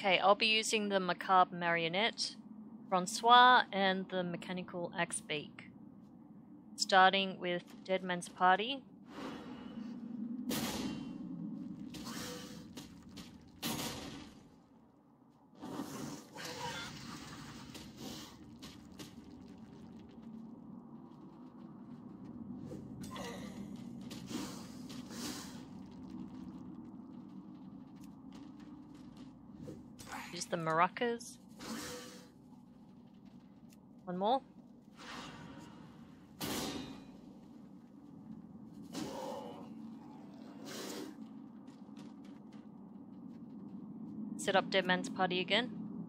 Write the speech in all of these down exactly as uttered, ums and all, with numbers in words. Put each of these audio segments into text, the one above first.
Okay, I'll be using the Macabre Marionette, Francois, and the Mechanical Axe Beak. Starting with Dead Man's Party. Use the maracas. One more. Set up Dead Man's Party again.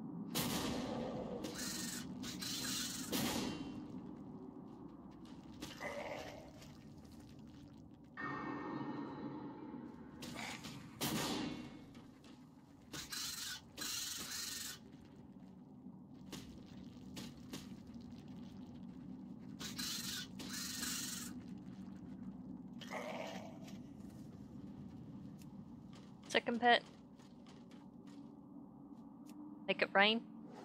Second pet. Make it rain.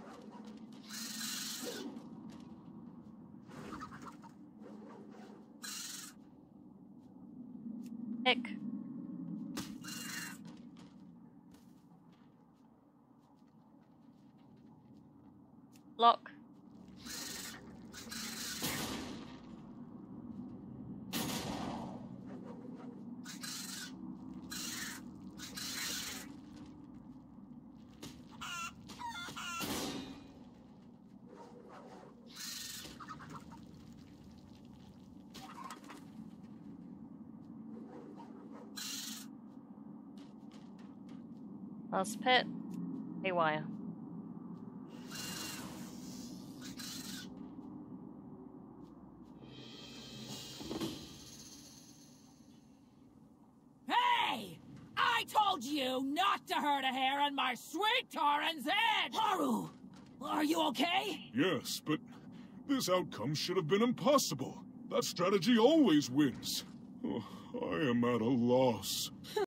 Heck. Lock. Last pet, haywire. Hey! I told you not to hurt a hair on my sweet Tauren's head! Haru! Are you okay? Yes, but this outcome should have been impossible. That strategy always wins. Oh, I am at a loss.